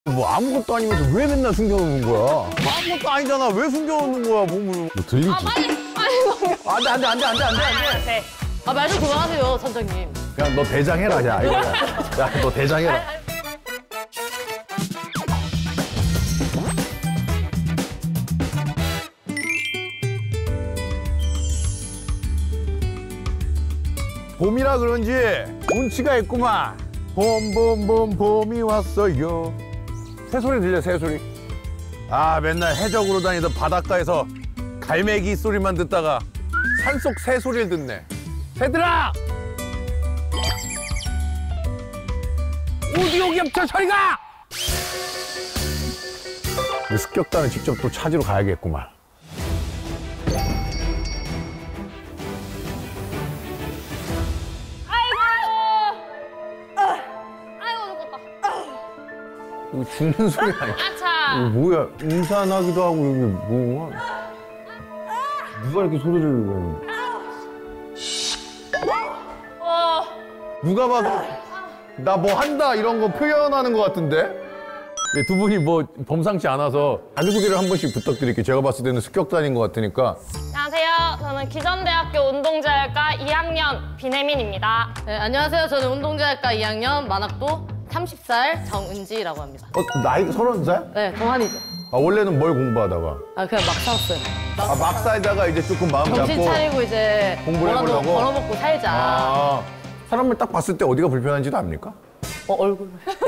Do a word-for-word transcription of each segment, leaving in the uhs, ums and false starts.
뭐 아무것도 아니면서 왜 맨날 숨겨놓는 거야? 아무것도 아니잖아. 왜 숨겨놓는 거야, 몸을? 뭐 들리지? 아, 빨리, 빨리 넘겨. 안 돼, 안 돼, 안 돼, 안 돼, 안 돼, 안 돼. 아, 말 좀 그만하세요, 선장님. 그냥 너 대장해라, 야, 이거. 야, 너 대장해라. 봄이라 그런지 운치가 있구만. 봄, 봄, 봄, 봄이 왔어요. 새소리 들려, 새소리. 아, 맨날 해적으로 다니던 바닷가에서 갈매기 소리만 듣다가 산속 새소리를 듣네. 새들아! 오디오 겹쳐 저리 가! 습격단을 직접 또 찾으러 가야겠구만. 이거 죽는 소리 아니야? 아차! 이거 뭐야? 음산하기도 하고 이게 뭐야? 누가 이렇게 소리를 내는 어... 누가 봐도 나 뭐 한다 이런 거 표현하는 것 같은데? 네, 두 분이 뭐 범상치 않아서 자기소개를 한 번씩 부탁드릴게요. 제가 봤을 때는 습격단인 것 같으니까. 안녕하세요. 저는 기전대학교 운동자혈과 이 학년 비혜민입니다. 네, 안녕하세요. 저는 운동자학과 이 학년 만학도 서른 살 정은지라고 합니다. 어, 나이가 서른 살? 네, 동안이죠. 아, 원래는 뭘 공부하다가? 아, 그냥 막 살았어요. 아, 막 살다가 이제 조금 마음 정신 잡고 차리고 이제 공부를 뭐라도 해보려고? 벌어먹고 살자. 아, 사람을 딱 봤을 때 어디가 불편한지도 압니까? 어, 얼굴.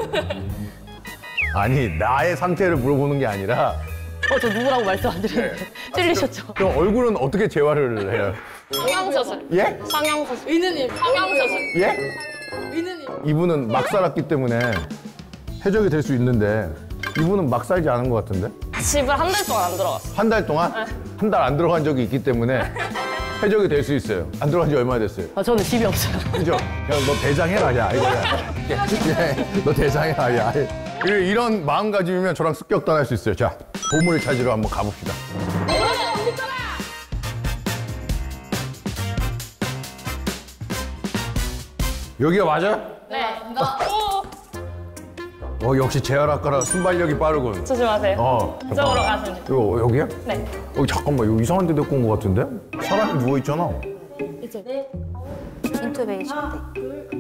아니, 나의 상태를 물어보는 게 아니라 어, 저 누구라고 말씀 안 드렸는데. 찔리셨죠? 그럼 얼굴은 어떻게 재활을 해요? 성형수술. 예? 성형수술. 위느님. 성형수술. 예? 위느님. 이분은 막 살았기 때문에 해적이 될 수 있는데 이분은 막 살지 않은 것 같은데? 집을 한 달 동안 안 들어갔어. 한 달 동안? 한 달 안 들어간 적이 있기 때문에 해적이 될 수 있어요. 안 들어간 지 얼마나 됐어요? 아, 저는 집이 없어요. 그죠? 야, 너 대장해라, 야, 이거. 야, 너 대장해라, 야. 이런 마음가짐이면 저랑 습격단 할 수 있어요. 자, 보물 찾으러 한번 가봅시다. 여기가 맞아? 네. 오! 어, 역시 재활학과라 순발력이 빠르군. 조심하세요. 어, 이쪽으로 가시면 돼요. 이거 여기야? 네. 어, 잠깐만, 여기 이상한 데 데리고 온 것 같은데? 사람이 누워있잖아. 인투베이션 돼.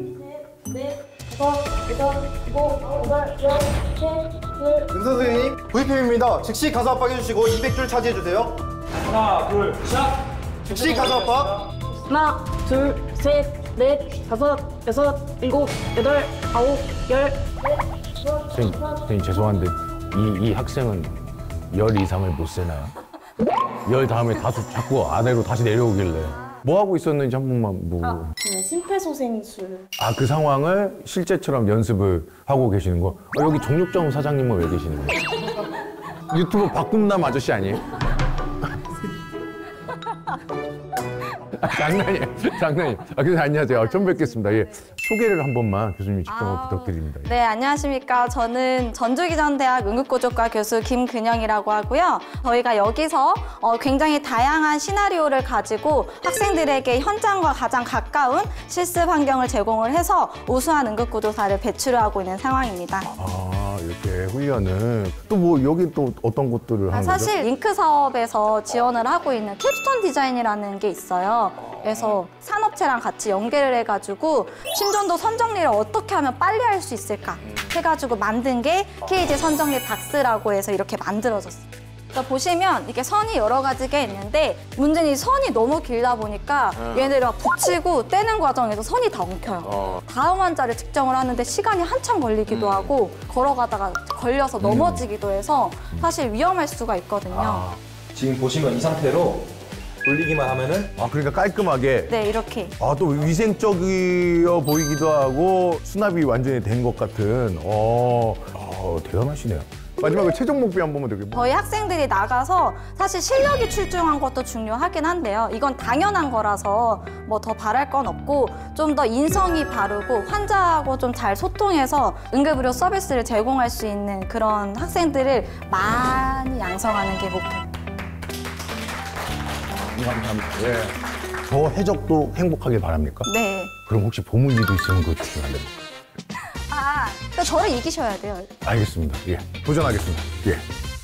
은 선생님, 브이피엠입니다. 즉시 가슴 압박해주시고 이백 줄 차지해주세요. 하나, 둘, 시작! 즉시 가슴 압박. 하나, 둘, 셋, 넷, 다섯, 여섯, 일곱, 여덟, 아홉, 열. 선생님, 선생님 죄송한데 이, 이 학생은 열 이상을 못 세나요? 열 다음에 다시 자꾸 아래로 다시 내려오길래 뭐 하고 있었는지 한 번만 뭐... 저는 심폐소생술. 아, 그 상황을 실제처럼 연습을 하고 계시는 거? 어, 여기 정육점 사장님은 왜 계시는 거예요? 유튜브 박꿈남 아저씨 아니에요? 아, 장난이에요, 장난이에요. 아, 교수님 안녕하세요. 처음 뵙겠습니다. 예. 소개를 한 번만 교수님 직접 아, 부탁드립니다. 예. 네, 안녕하십니까. 저는 전주기전대학 응급구조과 교수 김근영이라고 하고요. 저희가 여기서 어, 굉장히 다양한 시나리오를 가지고 학생들에게 현장과 가장 가까운 실습 환경을 제공을 해서 우수한 응급구조사를 배출하고 있는 상황입니다. 아, 이렇게 훈련을. 또 뭐 여기 또 어떤 것들을 하는 아, 사실 거죠? 링크 사업에서 지원을 하고 있는 캡스톤 디자인이라는 게 있어요. 그래서 산업체랑 같이 연계를 해가지고 심전도 선정리를 어떻게 하면 빨리 할 수 있을까 해가지고 만든 게 케이지 선정리 박스라고 해서 이렇게 만들어졌어요. 그러니까 보시면 이게 선이 여러 가지가 있는데 문제는 이 선이 너무 길다 보니까 얘네를 막 붙이고 떼는 과정에서 선이 다 엉켜요. 어. 다음 환자를 측정을 하는데 시간이 한참 걸리기도 하고 걸어가다가 걸려서 넘어지기도 해서 사실 위험할 수가 있거든요. 아. 지금 보시면 이 상태로 돌리기만 하면은 아, 그러니까 깔끔하게. 네, 이렇게. 아, 또 위생적이어 보이기도 하고 수납이 완전히 된 것 같은. 어, 어, 대단하시네요. 마지막으로 최종 목표 한 번만 드릴게요. 저희 학생들이 나가서 사실 실력이 출중한 것도 중요하긴 한데요. 이건 당연한 거라서 뭐 더 바랄 건 없고 좀 더 인성이 바르고 환자하고 좀 잘 소통해서 응급의료 서비스를 제공할 수 있는 그런 학생들을 많이 양성하는 게 목표입니다. 감사합니다. 예. 저 해적도 행복하길 바랍니까? 네. 그럼 혹시 보물지도 있으면 그거 주시면 안 됩니까? 아, 그러니까 저를 이기셔야 돼요. 알겠습니다. 예. 도전하겠습니다. 예.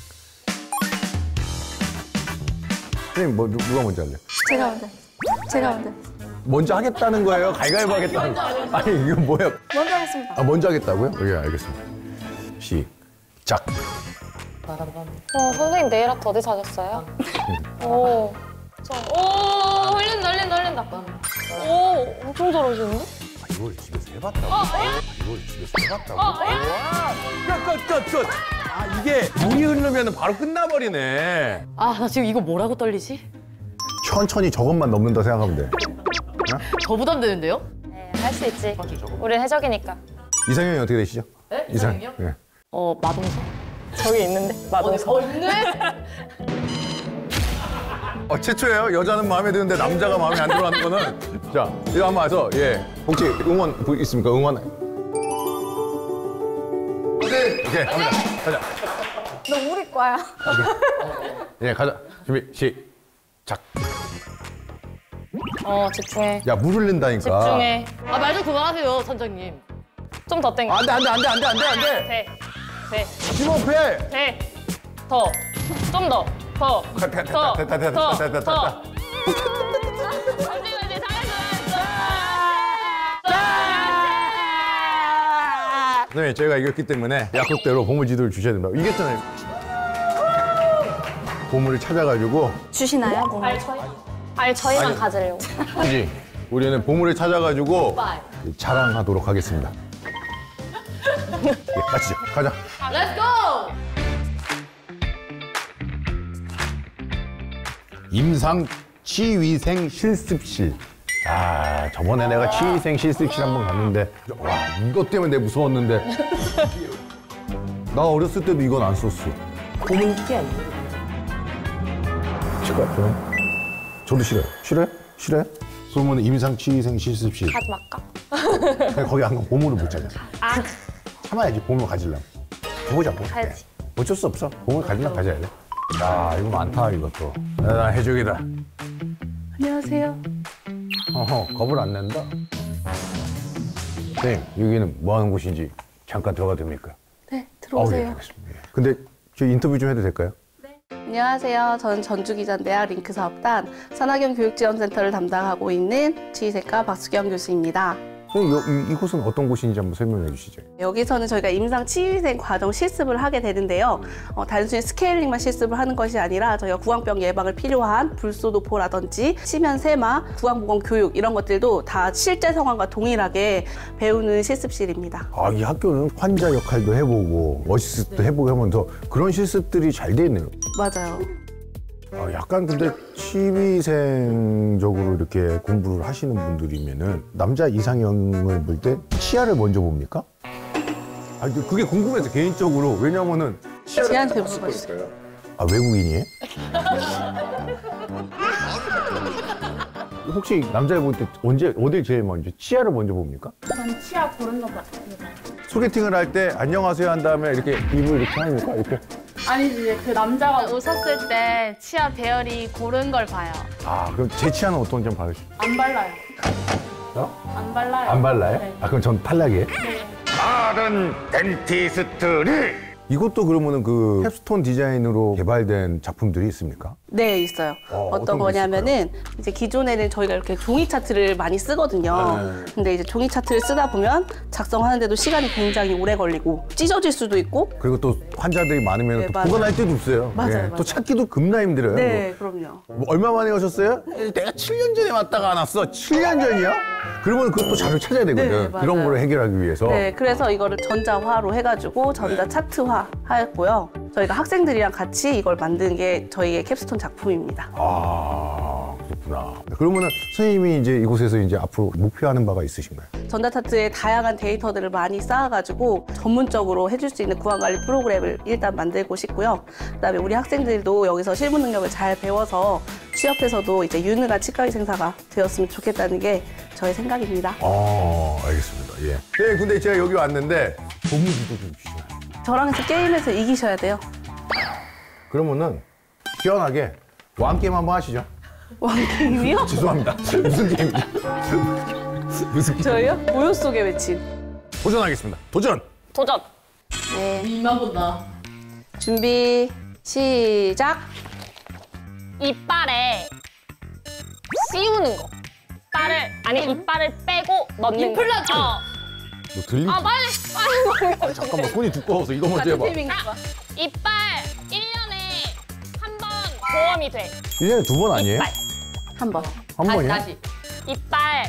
선생님, 뭐, 누, 누가 먼저 할래요? 제가 먼저. 제가 먼저. 먼저 하겠다는 거예요? 가위바위보 하겠다는 거예요? 아니, 이건 뭐예요? 먼저 하겠습니다. 아, 먼저 하겠다고요? 예, 알겠습니다. 시작. 어, 선생님 네일 아트 어디 사셨어요? 오. 저, 오, 흘린다, 흘린다, 흘린다. 오, 엄청 잘하시는데? 아, 이걸 집에서 해봤다고? 이걸 집에서 해봤다고? 끝, 끝, 끝, 끝! 아, 이게 물이 흐르면 바로 끝나버리네. 아, 나 지금 이거 뭐라고 떨리지? 천천히 저것만 넘는다 생각하면 돼. 저 부담되는데요? 네, 할 수 있지. 우린 해적이니까. 이상형이 어떻게 되시죠? 네? 이상- 이상형이요? 예. 어, 마동석? 저기 있는데? 마동석. 어, 있네? 어, 최초예요. 여자는 마음에 드는데 남자가 마음에 안 들어하는 거는. 자, 이거 한번 와서, 예. 혹시 응원 부- 있습니까? 응원. 오케이. 오케이, 갑니다. 가자. 너 우리 과야. 예, 가자. 준비, 시작. 어, 집중해. 야, 물 흘린다니까. 집중해. 아, 말 좀 그만하세요, 선장님. 좀 더 땡겨. 안 돼, 안 돼, 안 돼, 안 돼, 안 돼, 안 돼. 돼. 돼. 심호흡해. 돼. 더. 좀 더. 더. 됐다, 더. 됐다, 됐다, 더. 됐다, 됐다, 더. 됐다. 그렇지, 그렇지. 잘했어, 선생님, 저희가 이겼기 때문에 약속대로 보물지도를 주셔야 됩니다. 이겼잖아요. 보물을 찾아가지고, 주시나요? 뭐. 잘했어. 아니, 저희만 아니. 가지려고. 그지? 우리는 보물을 찾아가지고 자랑하도록 하겠습니다. 예, 가시죠. 가자. Let's go! 임상 치위생 실습실. 아, 저번에 내가 치위생 실습실 한번 갔는데, 와, 이것 때문에 내가 무서웠는데. 나 어렸을 때도 이건 안 썼어. 고문기 아니에요? 싫을 것 같아요. 저도 싫어요. 싫어요? 싫어요? 그러면 임상 치위생 실습실. 가지 말까? 그냥 거기 안 가면 보물을 못 찾아. 아, 참아야지, 보물 가지려면. 보자, 보자. 가야지. 어쩔 수 없어. 보물 가지려면 가져야 돼. 야, 이거 많다, 이것도. 나 해적이다. 안녕하세요. 어허, 겁을 안 낸다. 선생님, 여기는 뭐 하는 곳인지 잠깐 들어가도 됩니까? 네, 아, 예, 들어오세요. 알겠습니다. 예. 근데 저 인터뷰 좀 해도 될까요? 안녕하세요. 저는 전주기자인데요. 링크 사업단 산학연 교육지원센터를 담당하고 있는 지휘생과 박수경 교수입니다. 선생님, 요, 이, 이곳은 어떤 곳인지 한번 설명해 주시죠. 여기서는 저희가 임상 치위생 과정 실습을 하게 되는데요. 어, 단순히 스케일링만 실습을 하는 것이 아니라 저희가 구강병 예방을 필요한 불소도포라든지 치면 세마, 구강보건 교육 이런 것들도 다 실제 상황과 동일하게 배우는 실습실입니다. 아, 이 학교는 환자 역할도 해보고 어시스트도 해보고 하면서 그런 실습들이 잘 돼 있네요. 맞아요. 아, 약간 근데 치위생적으로 이렇게 공부를 하시는 분들이면은 남자 이상형을 볼 때 치아를 먼저 봅니까? 아, 그게 궁금해서 개인적으로. 왜냐면은 제한테 물어봐주세요. 아, 외국인이에요? 혹시 남자를 볼 때 언제 어딜 제일 먼저 치아를 먼저 봅니까? 전 치아 고른 것 같습니다. 소개팅을 할 때 안녕하세요 한 다음에 이렇게 입을 이렇게 합니까? 이렇게. 아니지, 그 남자가 웃었을 때 치아 배열이 고른 걸 봐요. 아, 그럼 제 치아는 어떤지 한번 봐주시죠. 안 발라요. 어? 안 발라요. 안 발라요? 네. 아, 그럼 전 탈락이에요? 다른 덴티스트를 이것도 그러면은 그 캡스톤 디자인으로 개발된 작품들이 있습니까? 네, 있어요. 어, 어떤 어떤 거 거냐면은 이제 기존에는 저희가 이렇게 종이 차트를 많이 쓰거든요. 네. 근데 이제 종이 차트를 쓰다 보면 작성하는데도 시간이 굉장히 오래 걸리고 찢어질 수도 있고. 그리고 또 환자들이 많으면 네, 또 맞아요. 보관할 데도 없어요. 맞아요, 예, 맞아요. 또 찾기도 겁나 힘들어요. 네, 그럼요. 뭐 얼마 만에 오셨어요? 내가 칠 년 전에 왔다가 안 왔어. 칠 년 전이요? 그러면 그것도 자료 찾아야 되거든. 네, 맞아요. 이런 거를 해결하기 위해서. 네, 그래서 이거를 전자화로 해가지고 전자 차트화 하였고요. 저희가 학생들이랑 같이 이걸 만든 게 저희의 캡스톤 작품입니다. 아, 그렇구나. 그러면은 선생님이 이제 이곳에서 이제 앞으로 목표하는 바가 있으신가요? 전자차트에 다양한 데이터들을 많이 쌓아가지고 전문적으로 해줄 수 있는 구강관리 프로그램을 일단 만들고 싶고요. 그다음에 우리 학생들도 여기서 실무 능력을 잘 배워서 취업해서도 이제 유능한 치과의생사가 되었으면 좋겠다는 게 저의 생각입니다. 아, 알겠습니다. 예. 네, 근데 제가 여기 왔는데 보물지도 좀 주시나요? 저랑 해서 게임에서 이기셔야 돼요. 그러면은 시원하게 왕게임 한번 하시죠. 왕게임이요? 죄송합니다. 무슨 게임이죠? 무슨 게임? 저희요? 고요 속의 외침. 도전하겠습니다. 도전! 도전. 네. 입만 본다. 준비, 시작. 이빨에 씌우는 거. 이빨을 아니 이빨을 빼고 넣는 거. 임플란트. 어. 너 들리? 아 빨리 빨리 빨리. 잠깐만 손이 두꺼워서 이거 먼저 해봐. 아, 이빨 일 년에 한 번 보험이 돼. 일 년에 두 번 아니에요? 이빨. 한 번. 한 다시 번이야? 다시. 이빨.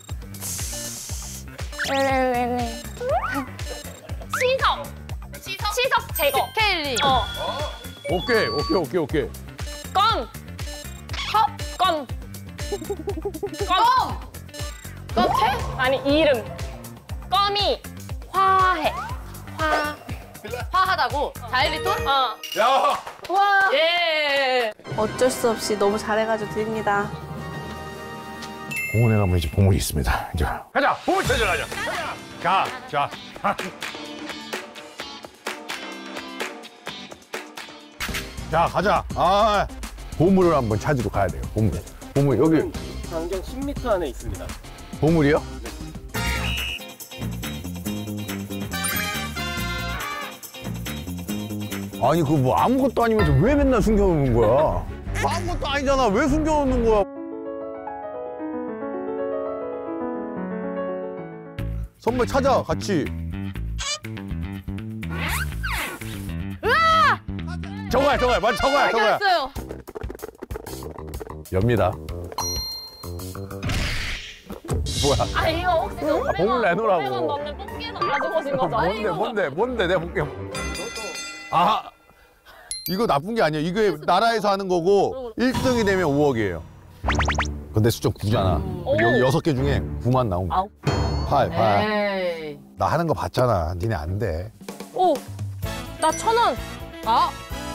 시석. 시석. 시석 제거. 스케일링. 어. 오케이 오케이 오케이 오케이. 껌. 컵. 껌. 껌. 껌. 아니 이름. 껌이 화해. 화. 화하다고. 자일리톨? 어. 야. 와. 예. 어쩔 수 없이 너무 잘해가지고 드립니다. 공원에 가면 이제 보물이 있습니다. 이제 가자 보물 찾으러 가자. 가 자. 자 가자. 아 보물을 한번 찾으러 가야 돼요. 보물. 보물 여기 반경 십 미터 안에 있습니다. 보물이요? 아니 그 뭐 아무것도 아니면서 왜 맨날 숨겨놓는 거야? 뭐 아무것도 아니잖아. 왜 숨겨놓는 거야? 선물 찾아 같이. 저거야 저거야 맞아 저거야 저거야. 알겠어요. 엽니다. 뭐야? 아 이거 혹시 아, 보물 내놓으라고. 오백 원 넘는 뽑기에서 가지고 오신 거죠? 뭔데 뭔데 뭔데 내가 볼게. 아 이거 나쁜 게 아니야. 이게 나라에서 하는 거고 일 등이 되면 오억이에요. 근데 수점 구잖아. 여기 여섯 개 중에 구만 나온 거. 팔, 팔. 에이. 나 하는 거 봤잖아. 니네 안 돼. 오. 나 천 원. 아.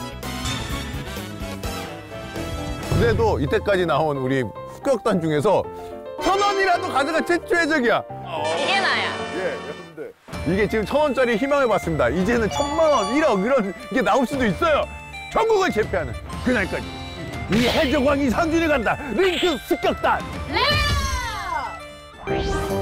그래도 이때까지 나온 우리 습격단 중에서 천 원이라도 가져가 최초의적이야. 이게 나야. 예, 여러분들. 이게 지금 천 원짜리 희망을 봤습니다. 이제는 천만 원, 일억 이런 게 나올 수도 있어요. 전국을 제패하는 그날까지 이 해적왕이 상준이 간다. 링크 습격단. 레벨업!